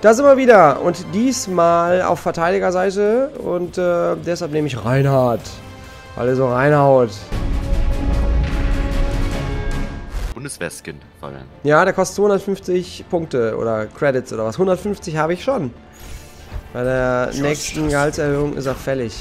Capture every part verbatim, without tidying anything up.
Da sind wir wieder. Und diesmal auf Verteidigerseite. Und äh, deshalb nehme ich Reinhardt. Weil er so reinhaut. Bundeswehr-Skin vor allem. Ja, der kostet zweihundertfünfzig Punkte oder Credits oder was. hundertfünfzig habe ich schon. Bei der nächsten Gehaltserhöhung ist er fällig.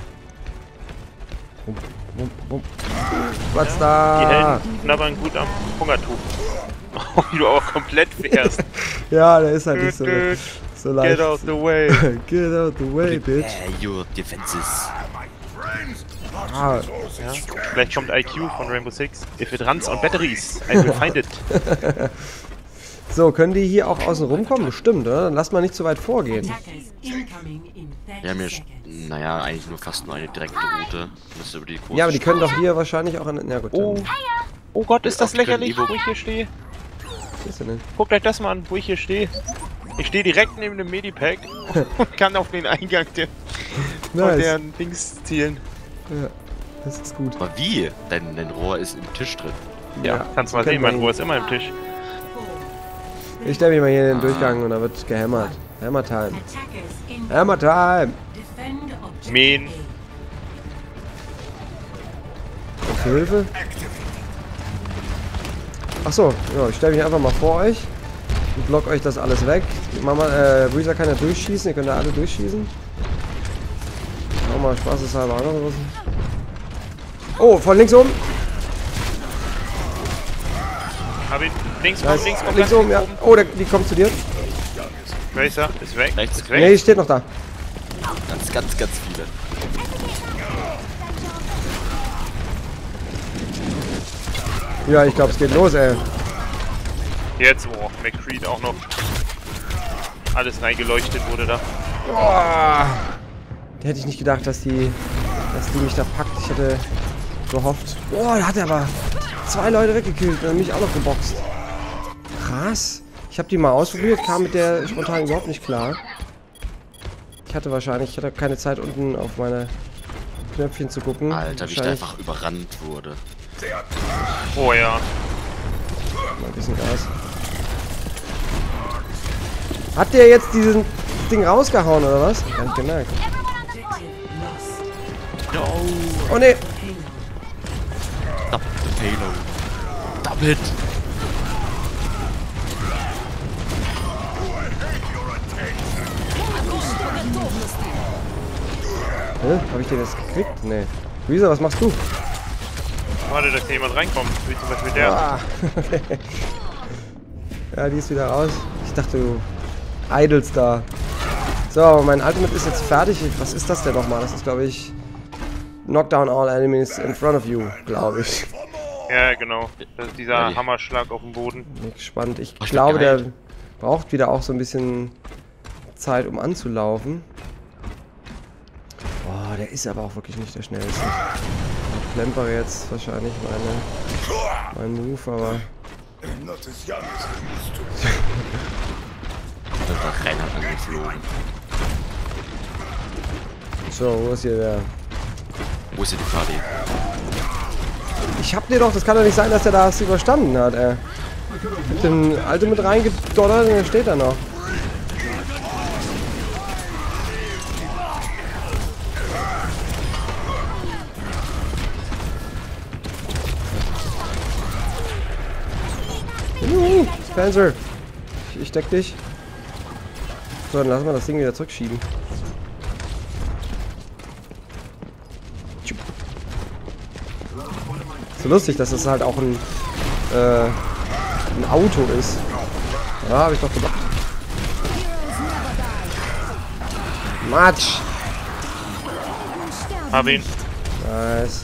Bum, bum, bum. Was ja, da? Die Helden knabbern gut am Hungertuch. Wie du auch komplett fährst. Ja, der ist halt nicht so, so leicht. Get out the way. Get out the way, bitch. Äh, your defenses. Ah. Ja. Vielleicht kommt I Q von Rainbow Six. If it runs on batteries, I will find it. So, können die hier auch außen rumkommen? Bestimmt, oder? Dann lass mal nicht zu weit vorgehen. Wir haben hier, naja, eigentlich nur fast nur eine direkte Route. Das über die Kurse Ja, aber die können doch hier wahrscheinlich auch an... Ja gut, Oh. dann. Oh Gott, ist das Ach, die können lächerlich, Evo- wo ich hier stehe. Was ist denn denn? Guckt euch das mal an, wo ich hier stehe. Ich stehe direkt neben dem Medipack und kann auf den Eingang der, von Nice. deren Dings zielen. Ja, das ist gut. Aber wie? Dein, dein Rohr ist im Tisch drin. Ja, Ja, kannst mal können sehen, wir mein ihn- Rohr ist immer im Tisch. Ich stelle mich mal hier in den Durchgang und da wird gehämmert. Hammer Time. Hammer Time! Mähen. Was für Hilfe? Achso, ja, ich stelle mich einfach mal vor euch und block euch das alles weg. Mama, äh, Breezer kann ja durchschießen, ihr könnt ja alle durchschießen. Schau mal, spaßeshalber auch noch was. Oh, von links oben! Hab ihn. Links, Da komm, ist links, komm, links ganz oben, ja. Oh, der, die kommt zu dir. Racer ist weg. Rechts. Ist weg. Nee, die steht noch da. Ganz, ganz, ganz viele. Ja, ich glaube, es geht los, ey. Jetzt, oh, McCreed auch noch. Alles reingeleuchtet wurde da. Boah. Da hätte ich nicht gedacht, dass die, dass die mich da packt. Ich hätte gehofft. Boah, da hat er aber zwei Leute weggekillt und mich auch noch geboxt. Krass. Ich habe die mal ausprobiert, kam mit der spontan überhaupt nicht klar. Ich hatte wahrscheinlich, ich hatte keine Zeit unten auf meine Knöpfchen zu gucken. Alter, wie ich da Wahrscheinlich einfach überrannt wurde. Oh ja. mal ein bisschen Gas. Hat der jetzt diesen Ding rausgehauen oder was? Gar nicht gemerkt. No. Oh ne! Double the payload. Double it. Hä? Hab ich den jetzt gekriegt? Nee. Luisa, was machst du? Warte, dass hier jemand reinkommt. Wie zum Beispiel der. Ah, okay. Ja, die ist wieder raus. Ich dachte, du idlest da. So, mein Ultimate ist jetzt fertig. Was ist das denn nochmal? Das ist, glaube ich, Knockdown all enemies in front of you, glaube ich. Ja, genau. Das ist dieser Ja, die- Hammerschlag auf dem Boden. Bin gespannt. Ich Oh, ich glaube, bin der geil. braucht wieder auch so ein bisschen Zeit, um anzulaufen. Boah, der ist aber auch wirklich nicht der schnellste. Ich plempere jetzt wahrscheinlich meine, mein Move, aber... Da ist da Reinhard angeflogen. So, wo ist hier der... Wo ist hier die Party? Ich hab dir doch, das kann doch nicht sein, dass der das überstanden hat, ey. Ich hab den Alte mit reingedollert und der steht da noch. Juhu, Spencer. Ich, ich deck dich. So, dann lassen wir das Ding wieder zurückschieben. So lustig, dass es halt auch ein, äh, ein Auto ist. Ja, habe ich doch gedacht. Matsch. Hab ihn. Nice.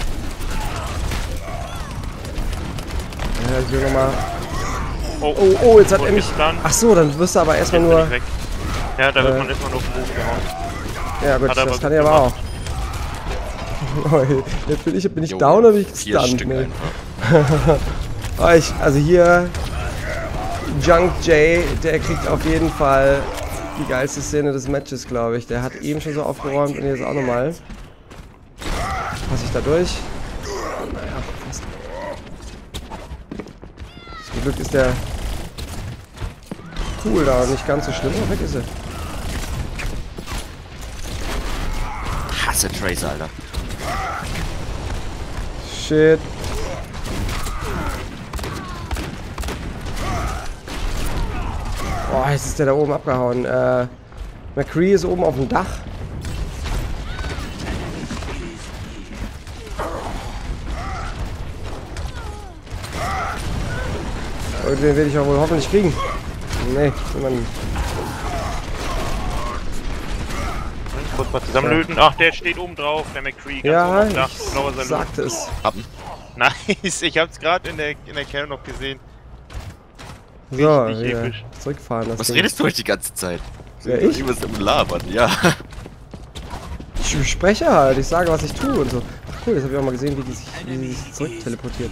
Ja, ich will nochmal. Oh, Oh, oh, jetzt hat Und er mich. ist dann- Ach so, dann wirst du aber erstmal Jetzt bin nur. ich weg. Ja, da wird äh, man erstmal nur auf den Boden gehauen. Ja, gut, Hat er das aber kann gut ich aber auch. gemacht. Oh, jetzt bin ich, bin ich Jo, down oder bin ich Vier gestunt? Stück Nee. einfach. Oh, ich, also hier. Junk J, der kriegt auf jeden Fall die geilste Szene des Matches, glaube ich. Der hat eben schon so aufgeräumt und jetzt auch nochmal. Passe ich da durch? Naja, fast. Zum Glück ist der Cooldown. Nicht ganz so schlimm, aber weg ist er. Hasse Tracer, Alter. Shit. Oh, jetzt ist der da oben abgehauen. Äh, McCree ist oben auf dem Dach. Und den werde ich auch wohl hoffentlich kriegen. Nee, man. Kurz mal zusammenlöten. Ach, der steht oben drauf, der McCree. Ganz Ja, oben auf dem Dach. ich sagte es. Haben. Nice, ich hab's gerade in der, in der Kerne noch gesehen. So, Richtig wieder episch. zurückfahren. Das Was Ding. redest du euch die ganze Zeit? Ja, ich? Du bist im Labern, ja. Ich spreche halt, ich sage, was ich tue und so. Ach cool, jetzt habe ich auch mal gesehen, wie die sich, wie die sich zurück teleportiert.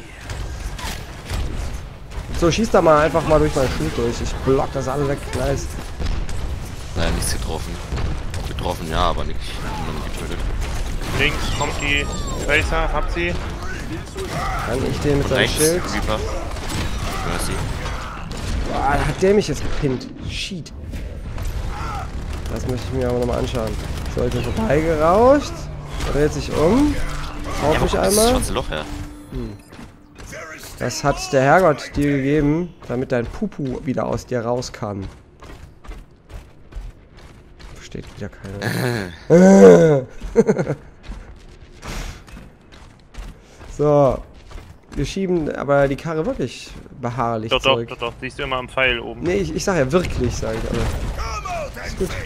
So, schieß da mal einfach mal durch meinen Schuh durch. Ich block das alle weg. Nice. Naja, nichts getroffen. Getroffen, ja, aber nicht, nicht getötet. Links kommt die Tracer, habt sie. Kann ich den mit seinem Rechts, Schild? Reaper. Mercy. Boah, da hat der mich jetzt gepinnt. Shit. Das möchte ich mir aber nochmal anschauen. So, ich bin vorbeigerauscht. Dreht sich um. Haut Ja, mich wo kommt das einmal. schwarze Loch her? Das hat der Herrgott dir gegeben, damit dein Pupu wieder aus dir rauskam. Versteht wieder keiner. So. Wir schieben aber die Karre wirklich beharrlich Doch, doch, zurück. doch, doch. Siehst du immer am Pfeil oben. Nee, ich, ich sag ja wirklich, sag ich aber. Ist gut.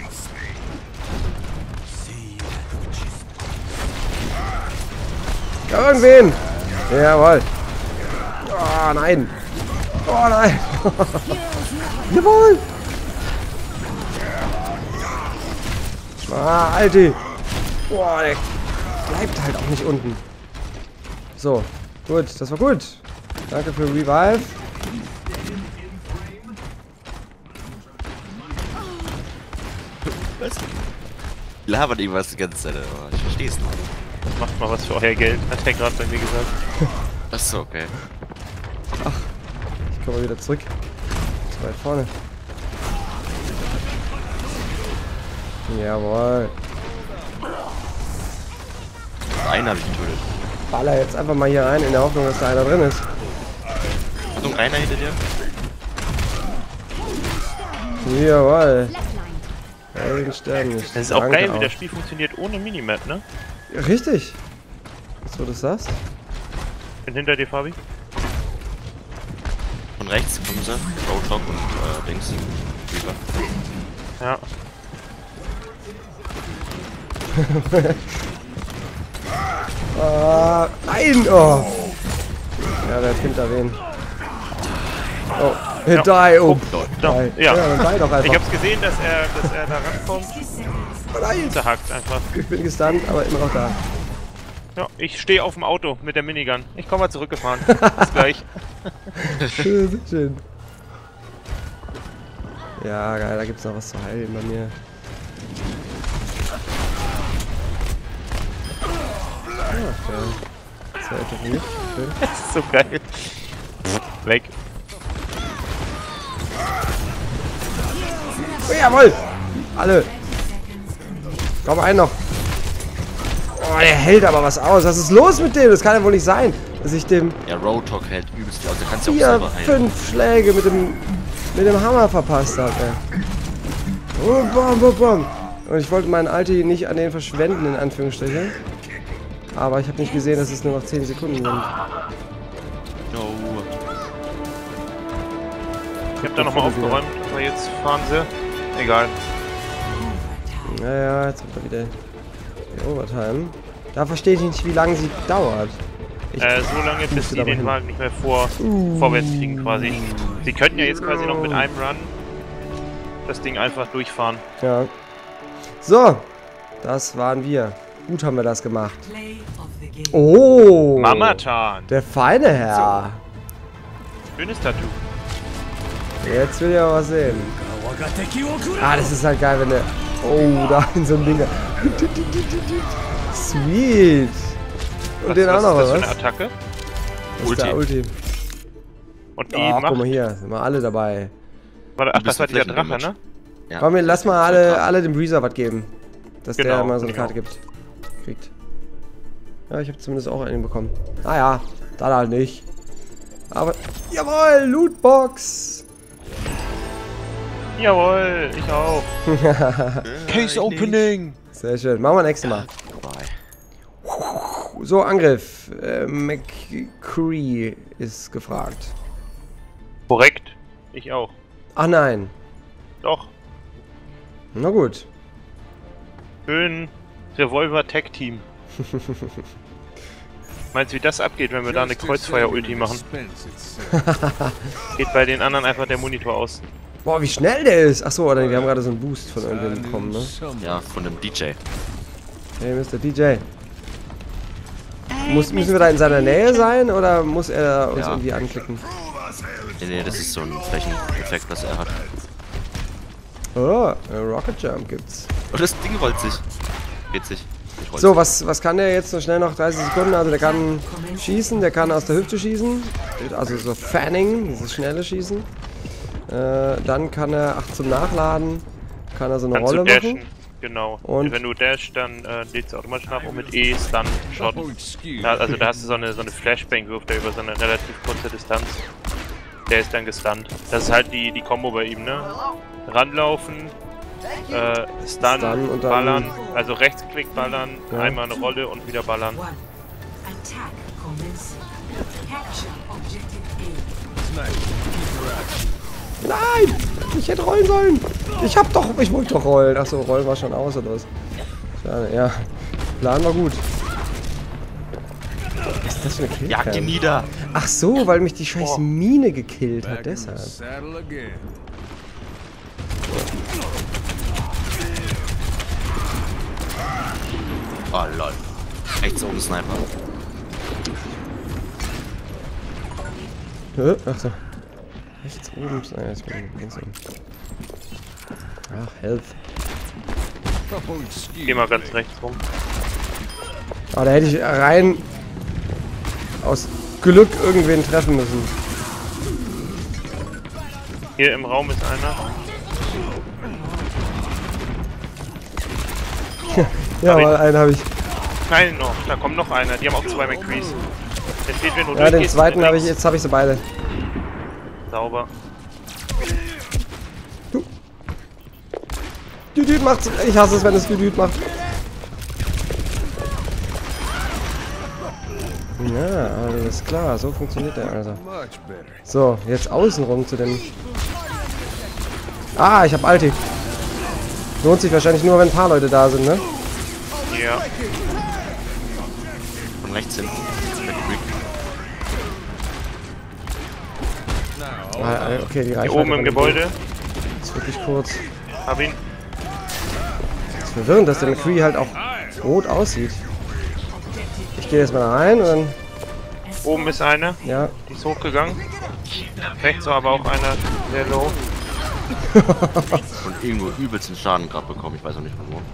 Irgendwen! Jawohl! Oh nein! Oh nein! Jawohl! Ah, Alter! Boah, der bleibt halt auch nicht unten. So, gut, das war gut. Danke für Revive. Was? Labert irgendwas die ganze Zeit, aber ich versteh's noch. Macht mal was für euer Geld, hat er gerade bei mir gesagt. Achso, okay. Ich komme wieder zurück. Zu weit vorne. Jawohl. Einen habe ich getötet. Baller jetzt einfach mal hier rein in der Hoffnung, dass da einer drin ist. Achtung, einer hinter dir. Jawohl. Helden sterben nicht. Das ist auch Danke geil, wie das Spiel funktioniert ohne Minimap, ne? Richtig. Was du das sagst? Bin hinter dir, Fabi. Von rechts kommen sie. Roadhog und äh, Dings. Reaper. Ja. Ah, nein! Oh. Ja, wer hat hinter wen? Oh, Ja. die, oh. Da. Die. Ja. Ja, dann die doch Ich einfach. hab's gesehen, dass er, dass er da rankommt. Nein. Zerhackt einfach. Ich bin gestunt, aber immer noch da. Ja, ich stehe auf dem Auto mit der Minigun. Ich komme mal zurückgefahren. Bis gleich. Schön, sehr schön. Ja, geil, da gibt's noch was zu heilen bei mir. Ach, der zweite für mich. Schön. Das ist so geil. Weg. Oh, jawohl! Alle! Komm, einen noch. Oh, der hält aber was aus. Was ist los mit dem? Das kann ja wohl nicht sein, dass ich dem Ja, Roadhog hält übelst viel aus. Der kannst du auch vier, selber heilen. fünf Schläge mit dem mit dem Hammer verpasst habe. ey. Oh, bom, bom, bom. Und ich wollte meinen Ulti nicht an den verschwenden, in Anführungsstrichen. Aber ich habe nicht gesehen, dass es nur noch zehn Sekunden sind. No. Ich hab da nochmal aufgeräumt, aber jetzt fahren sie. Egal. Naja, jetzt kommt da wieder die Overtime. Da verstehe ich nicht, wie lange sie dauert. Ich Äh, so lange, bis musste sie da mal den hin. Wagen nicht mehr vor, vorwärts kriegen quasi. Sie könnten ja jetzt quasi noch mit einem Run das Ding einfach durchfahren. Ja. So, das waren wir. Gut haben wir das gemacht. Oh! Mamatan! Der feine Herr. Schönes Tattoo. Jetzt will ich aber was sehen. Ah, das ist halt geil, wenn der... Oh, da in so einem Ding. Sweet. Und Was, den auch was noch, ist das oder für eine was? Attacke? Das ist der Ulti. Und die Oh, guck macht... mal hier, sind wir alle dabei. Warte, ach, Du das bist war ein dieser Drache, Flächendamage. ne? Ja. Komm, wir lass mal alle, alle dem Breezer was geben. Dass der Genau, mal so eine genau. Karte gibt. Kriegt. Ja, ich habe zumindest auch einen bekommen. Naja, dann halt nicht. Aber, jawohl, Lootbox! Jawohl, ich auch. Case Opening! Sehr schön, machen wir nächstes Mal. Vorbei. So, Angriff. Äh, McCree ist gefragt. Korrekt. Ich auch. Ach nein. Doch. Na gut. Schön Revolver Tag Team. Meinst du, wie das abgeht, wenn wir da eine Kreuzfeuer-Ulti machen? Geht bei den anderen einfach der Monitor aus. Boah, wie schnell der ist. Achso, oder wir haben gerade so einen Boost von irgendwem bekommen, ne? Ja, von dem D J. Hey, Mister D J. Muss, müssen wir da in seiner Nähe sein oder muss er uns Ja. irgendwie anklicken? Nee, nee, das ist so ein Flächeneffekt, was er hat. Oh, ein Rocket Jump gibt's. Oh, das Ding rollt sich. Geht sich. Ich roll's. So, was, was kann der jetzt so schnell noch? dreißig Sekunden. Also der kann schießen, der kann aus der Hüfte schießen. Also so Fanning, dieses schnelle Schießen. Äh, dann kann er, ach zum Nachladen, kann er so eine Kannst Rolle du dashen? machen. Genau. Und- wenn du dash, dann äh, lädst du automatisch nach und mit E Stun Shot. Da, also da hast du so eine, so eine Flashbang, wirft er über so eine relativ kurze Distanz. Der ist dann gestunt. Das ist halt die, die Combo bei ihm, ne? Ranlaufen, äh, Stun, Stun und dann- ballern, also Rechtsklick ballern, Ja. einmal eine Rolle und wieder ballern. One. Attack commencing. Capture objective A. Nein! Ich hätte rollen sollen! Ich hab doch, ich wollte doch rollen. Achso, rollen war schon aus oder was? Schade, ja. Plan war gut. Was ist das für eine Killcam? Jag ihn nieder! Ach so, weil mich die scheiß Mine gekillt hat, deshalb. Oh, lol. Rechts oben Sniper. Hä? Ach so. Rechts oben. Nein, ich bin links oben. Ach, Health. Geh mal ganz rechts rum. Aber da hätte ich rein aus Glück irgendwen treffen müssen. Hier im Raum ist einer. Ja, Hab weil einen habe ich. Nein, noch. Da kommt noch einer. Die haben auch zwei McCrees. Der steht, wenn du Ja, den durchgehst, zweiten habe ich, links. jetzt habe ich sie beide. Sauber. Düdüt macht's. Ich hasse es, wenn es Düdüt macht. Ja, alles klar, so funktioniert der also. So, jetzt außenrum zu dem. Ah, ich hab Ulti. Lohnt sich wahrscheinlich nur, wenn ein paar Leute da sind, ne? Ja. Von rechts hinten. Der Creek. Ah, okay, die Reichweite. Hier oben von im dem Gebäude. Ding ist wirklich kurz. Hab ihn. ist verwirrend, dass der McCree halt auch rot aussieht. Ich gehe jetzt mal rein und dann. Oben ist einer. Ja. Die ist hochgegangen. Rechts war aber auch einer sehr low. Und irgendwo übelsten Schaden gerade bekommen. Ich weiß auch nicht von wo.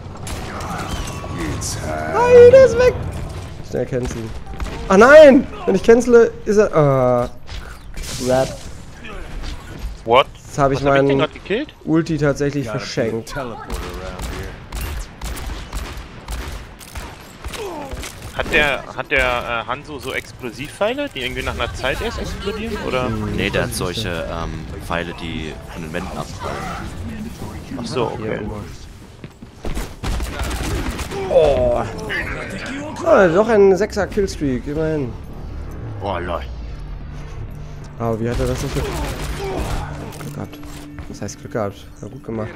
Nein, der ist weg! Schnell canceln. Ach nein! Wenn ich cancele, ist er. Ah. Crap. What? Jetzt habe ich Was hab ich den meinen gerade gekillt? Ulti tatsächlich verschenkt. Hat der, hat der äh, Hanzo so Explosivpfeile, die irgendwie nach einer Zeit erst explodieren? Oder? Nee, der hat solche ähm, Pfeile, die von den Wänden abfallen. Ach so, Hier okay. oben. Oh. Ah, doch ein sechser Killstreak, immerhin. Oh, lol. Aber wie hat er das so? Glück gehabt. Was heißt Glück gehabt? War gut gemacht.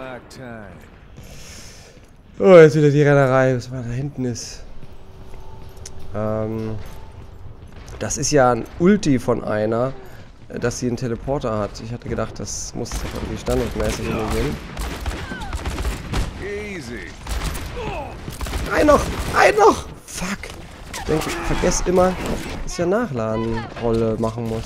Oh, jetzt wieder die Rennerei, was mal da hinten ist. Ähm, das ist ja ein Ulti von einer, dass sie einen Teleporter hat. Ich hatte gedacht, das muss doch irgendwie standardmäßig gehen. Ein noch! Ein noch! Fuck! Ich denke, ich vergesse immer, dass ich ja Nachladenrolle machen muss.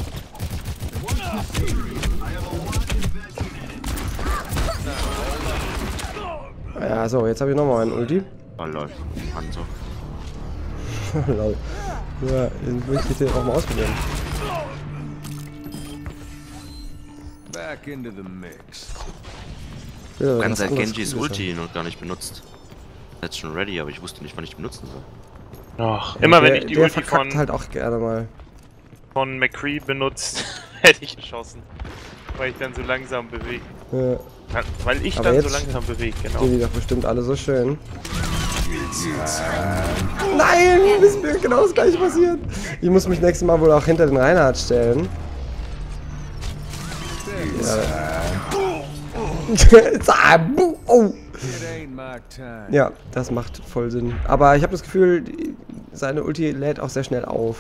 Ja, so, jetzt habe ich nochmal einen Ulti. Oh, lol. Hanzo. Lol. Ja, den möchte ich den auch mal ausprobieren. Ja, Ganz was seit anderes Genjis Cooles Ulti noch gar nicht benutzt. Jetzt schon ready, aber ich wusste nicht, wann ich benutzen soll. Ach, immer wenn der, ich die der Ulti verkackt von, halt auch gerne mal. von McCree benutzt, hätte ich geschossen. Weil ich dann so langsam bewege. Ja, Weil ich Aber dann so jetzt langsam bewege, genau. sind die doch bestimmt alle so schön. Nein, ist mir genau das gleiche passiert. Ich muss mich nächstes Mal wohl auch hinter den Reinhard stellen. Ja. Oh. Ja, das macht voll Sinn. Aber ich habe das Gefühl, die- seine Ulti lädt auch sehr schnell auf.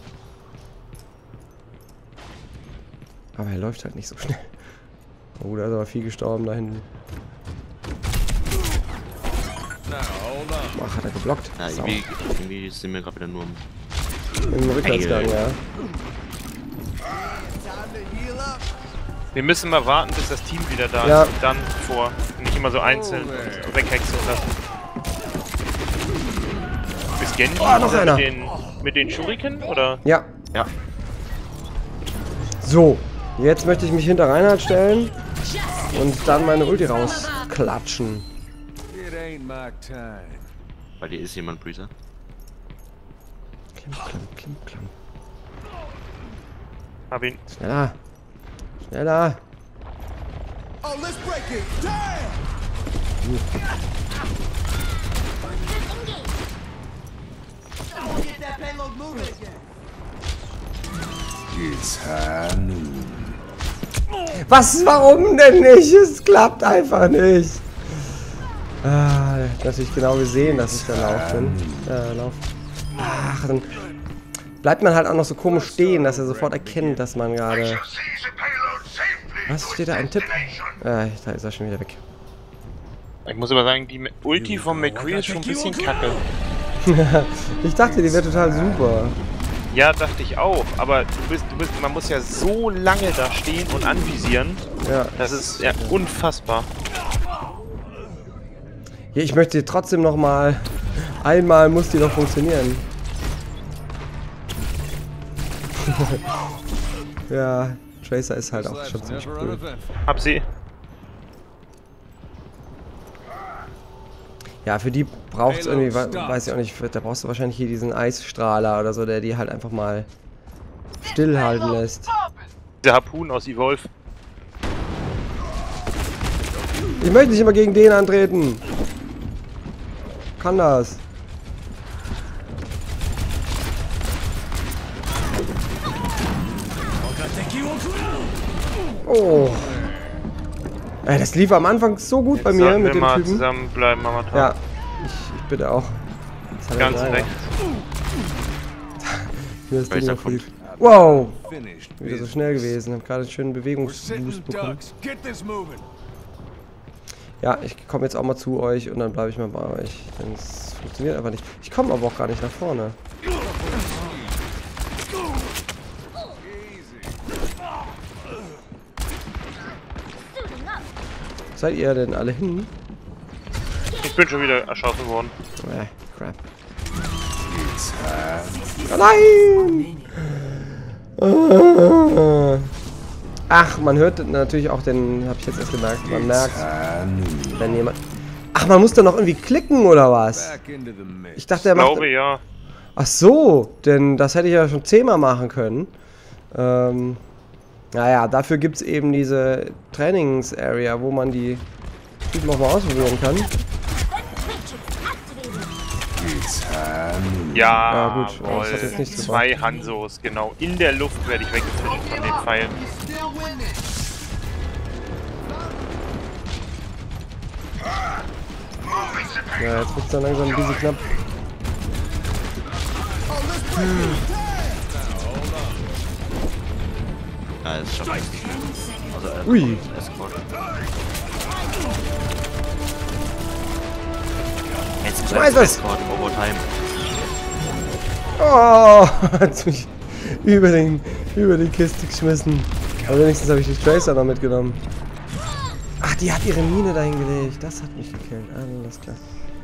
Aber er läuft halt nicht so schnell. Oh, da ist aber viel gestorben da hinten. Ach, hat er geblockt? Ja, Sau. irgendwie, irgendwie sind wir gerade wieder nur im... Im Rückwärtsgang, ja. Wir müssen mal warten, bis das Team wieder da Ja. ist und dann vor. Nicht immer so einzeln weghexen lassen. Ist Genji Oh, noch mit einer. den, mit den Shuriken, oder? Ja. Ja. So, jetzt möchte ich mich hinter Reinhard stellen und dann meine Ulti rausklatschen. Bei dir ist jemand, Breezer. Klimm, klamm, klimm, klamm. Hab ihn. Schneller. Schneller. Was? Warum denn nicht? Es klappt einfach nicht. Ah, natürlich genau gesehen, dass ich da lauf bin. Ja, lauf. Ach, dann bleibt man halt auch noch so komisch stehen, dass er sofort erkennt, dass man gerade... Was steht da? Ein Tipp? Ah, da ist er schon wieder weg. Ich muss aber sagen, die Ulti von McCree ist schon ein bisschen kacke. Ich dachte, die wäre total super. Ja, dachte ich auch, aber du bist, du bist, man muss ja so lange da stehen und anvisieren. Ja. Das ist ja unfassbar. Ja, ich möchte trotzdem noch mal... Einmal muss die noch funktionieren. Ja, Tracer ist halt auch schon ziemlich cool. Hab sie. Ja, für die braucht es irgendwie, we- weiß ich auch nicht, da brauchst du wahrscheinlich hier diesen Eisstrahler oder so, der die halt einfach mal stillhalten lässt. Der Harpoon aus Evolve. Ich möchte nicht immer gegen den antreten. Kann das. Oh. Ey, das lief am Anfang so gut bei mir Sollten mit wir dem mal Typen. zusammenbleiben, Mamaton. Ja, ich, ich bitte auch. Das hat er Ganz leider. recht. Mir das Ding Tracer noch kommt. lief. Wow! Wieder so schnell gewesen. Hab gerade einen schönen Bewegungsboost bekommen. Ja, ich komme jetzt auch mal zu euch und dann bleibe ich mal bei euch. Denn es funktioniert einfach nicht. Ich komme aber auch gar nicht nach vorne. Seid ihr denn alle hin? Ich bin schon wieder erschossen worden. Äh, crap. Oh nein! Ah. Ach, man hört natürlich auch den, habe ich jetzt erst gemerkt, man merkt, wenn jemand... Ach, man muss da noch irgendwie klicken, oder was? Ich dachte, er Ich macht... glaube ja. Ach so, denn das hätte ich ja schon zehnmal machen können. Ähm, naja, dafür gibt es eben diese Trainings-Area, wo man die Typen auch mal ausprobieren kann. Ja, Ja, gut, das hat jetzt nichts gebracht. zwei Hanzos, genau. In der Luft werde ich weggefischt von den Pfeilen. Ja, jetzt wird es dann langsam ein bisschen knapp. Ja, das schafft eigentlich nicht mehr. Also, äh, Ui. Escort. Jetzt Schmeiß bleibt es! Escort, Overtime. Oh, hat mich über, den, über die Kiste geschmissen. Aber wenigstens habe ich die Tracer noch mitgenommen. Ach, die hat ihre Mine dahin gelegt. Das hat mich gekillt. Alles klar.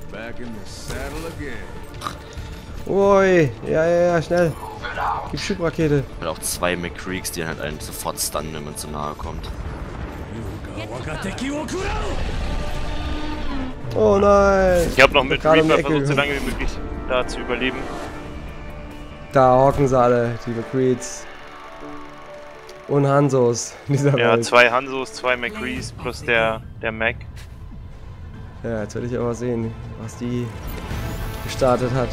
Ui, ja, ja, ja, schnell. Gib Schubrakete. Und auch zwei McCreeks, die halt einen sofort stunnen, wenn man zu nahe kommt. Oh nein. Ich habe noch mit Gerade um die Reaper Ecke versucht, so gekommen. lange wie möglich da zu überleben. Da hocken sie alle, die McCreeds. Und Hansos in dieser Ja, Welt. zwei Hansos, zwei McCrees plus der, der Mac. Ja, jetzt will ich aber sehen, was die gestartet hat.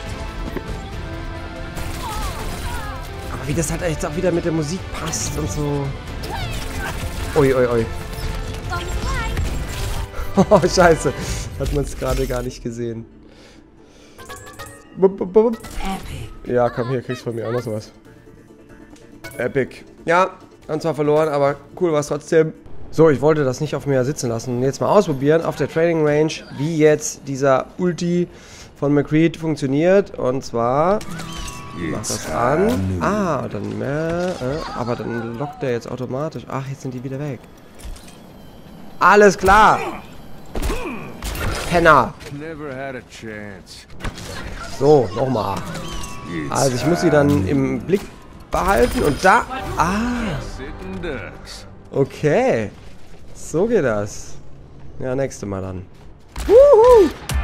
Aber wie das halt jetzt auch wieder mit der Musik passt und so. Ui, ui, ui. Oh, scheiße. Hat man es gerade gar nicht gesehen. Bup, bup, bup. Ja, komm hier, kriegst von mir auch noch sowas. Epic. Ja, haben zwar verloren, aber cool war es trotzdem. So, ich wollte das nicht auf mir sitzen lassen und jetzt mal ausprobieren auf der Training Range, wie jetzt dieser Ulti von McCreed funktioniert. Und zwar, ich mach das an. Ah, dann mehr, äh, aber dann lockt der jetzt automatisch. Ach, jetzt sind die wieder weg. Alles klar. Penner. So, nochmal. Also ich muss sie dann im Blick behalten und da... Ah. Okay. So geht das. Ja, nächste Mal dann. Wuhu.